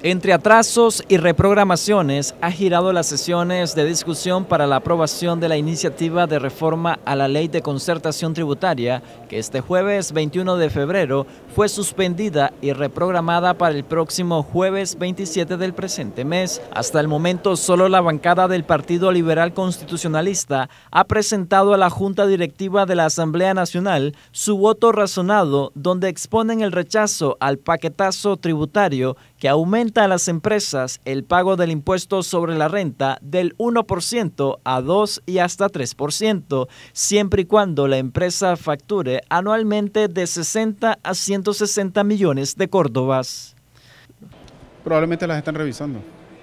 Entre atrasos y reprogramaciones, ha girado las sesiones de discusión para la aprobación de la iniciativa de reforma a la Ley de Concertación Tributaria, que este jueves 21 de febrero fue suspendida y reprogramada para el próximo jueves 27 del presente mes. Hasta el momento, solo la bancada del Partido Liberal Constitucionalista ha presentado a la Junta Directiva de la Asamblea Nacional su voto razonado, donde exponen el rechazo al paquetazo tributario que aumenta a las empresas el pago del impuesto sobre la renta del 1% a 2 y hasta 3%, siempre y cuando la empresa facture anualmente de 60 a 160 millones de córdobas. Probablemente las están revisando,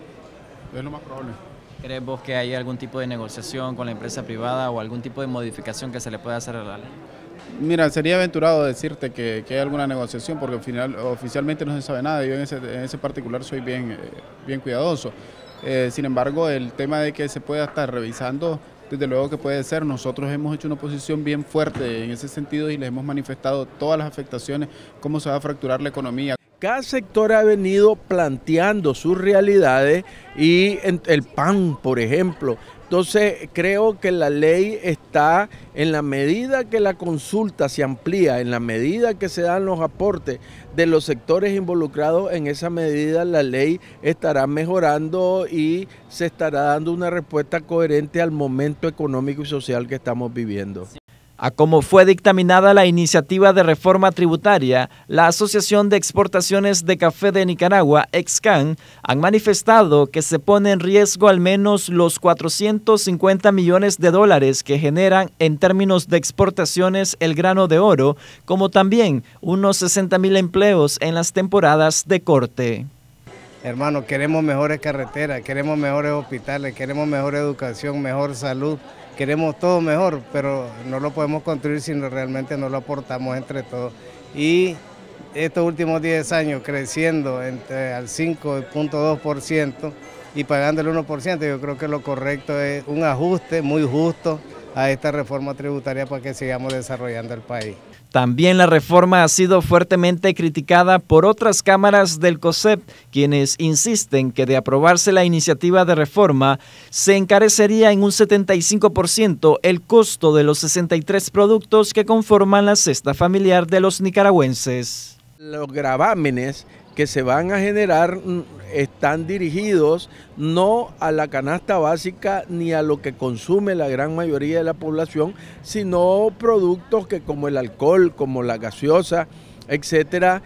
es lo más probable. ¿Crees vos que hay algún tipo de negociación con la empresa privada o algún tipo de modificación que se le pueda hacer a la ley? Mira, sería aventurado decirte que hay alguna negociación porque oficialmente no se sabe nada. Yo en ese particular soy bien cuidadoso. Sin embargo, el tema de que se pueda estar revisando, desde luego que puede ser. Nosotros hemos hecho una posición bien fuerte en ese sentido y les hemos manifestado todas las afectaciones, cómo se va a fracturar la economía. Cada sector ha venido planteando sus realidades y el PAN, por ejemplo. Entonces creo que la ley está, en la medida que la consulta se amplía, en la medida que se dan los aportes de los sectores involucrados, en esa medida la ley estará mejorando y se estará dando una respuesta coherente al momento económico y social que estamos viviendo. A como fue dictaminada la iniciativa de reforma tributaria, la Asociación de Exportaciones de Café de Nicaragua, EXCAN, han manifestado que se pone en riesgo al menos los 450 millones de dólares que generan en términos de exportaciones el grano de oro, como también unos 60.000 empleos en las temporadas de corte. Hermano, queremos mejores carreteras, queremos mejores hospitales, queremos mejor educación, mejor salud. Queremos todo mejor, pero no lo podemos construir si realmente no lo aportamos entre todos. Y estos últimos 10 años creciendo al 5.2% y pagando el 1%, yo creo que lo correcto es un ajuste muy justo a esta reforma tributaria para que sigamos desarrollando el país. También la reforma ha sido fuertemente criticada por otras cámaras del COSEP, quienes insisten que de aprobarse la iniciativa de reforma, se encarecería en un 75% el costo de los 63 productos que conforman la cesta familiar de los nicaragüenses. Los gravámenes que se van a generar están dirigidos no a la canasta básica ni a lo que consume la gran mayoría de la población, sino productos que como el alcohol, como la gaseosa, etcétera,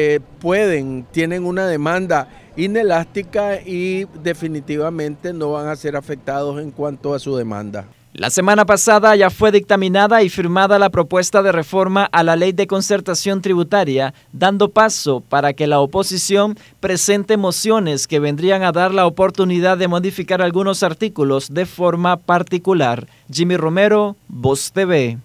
tienen una demanda inelástica y definitivamente no van a ser afectados en cuanto a su demanda. La semana pasada ya fue dictaminada y firmada la propuesta de reforma a la Ley de Concertación Tributaria, dando paso para que la oposición presente mociones que vendrían a dar la oportunidad de modificar algunos artículos de forma particular. Jimmy Romero, Voz TV.